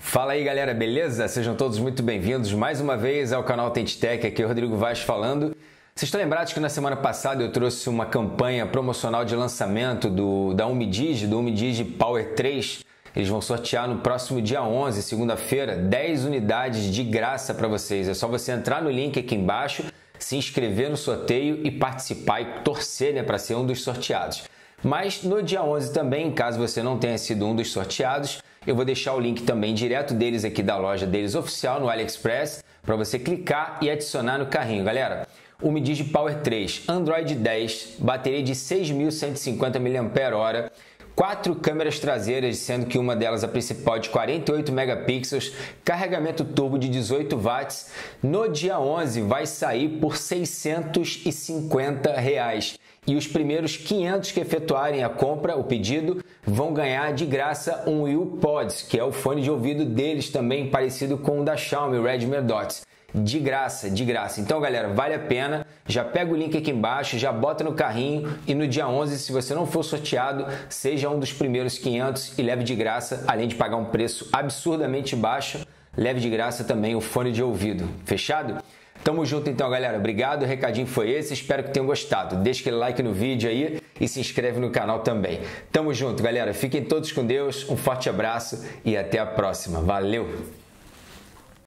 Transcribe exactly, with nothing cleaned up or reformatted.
Fala aí galera, beleza? Sejam todos muito bem-vindos mais uma vez ao canal TenteTech, aqui é o Rodrigo Vaz falando. Vocês estão lembrados que na semana passada eu trouxe uma campanha promocional de lançamento do, da Umidigi, do Umidigi Power três. Eles vão sortear no próximo dia onze, segunda-feira, dez unidades de graça para vocês. É só você entrar no link aqui embaixo, se inscrever no sorteio e participar e torcer, né, para ser um dos sorteados. Mas no dia onze também, caso você não tenha sido um dos sorteados, eu vou deixar o link também direto deles aqui da loja deles oficial no AliExpress para você clicar e adicionar no carrinho. Galera, o Umidigi Power três, Android dez, bateria de seis mil cento e cinquenta miliampères-hora, quatro câmeras traseiras, sendo que uma delas a principal de quarenta e oito megapixels, carregamento turbo de dezoito watts. No dia onze vai sair por seiscentos e cinquenta reais. E os primeiros quinhentos que efetuarem a compra, o pedido, vão ganhar de graça um UPods, que é o fone de ouvido deles também, parecido com o da Xiaomi, o Redmi Dots. De graça, de graça. Então, galera, vale a pena. Já pega o link aqui embaixo, já bota no carrinho e no dia onze, se você não for sorteado, seja um dos primeiros quinhentos e leve de graça, além de pagar um preço absurdamente baixo, leve de graça também o fone de ouvido. Fechado? Tamo junto então, galera. Obrigado, o recadinho foi esse. Espero que tenham gostado. Deixa aquele like no vídeo aí e se inscreve no canal também. Tamo junto, galera. Fiquem todos com Deus. Um forte abraço e até a próxima. Valeu!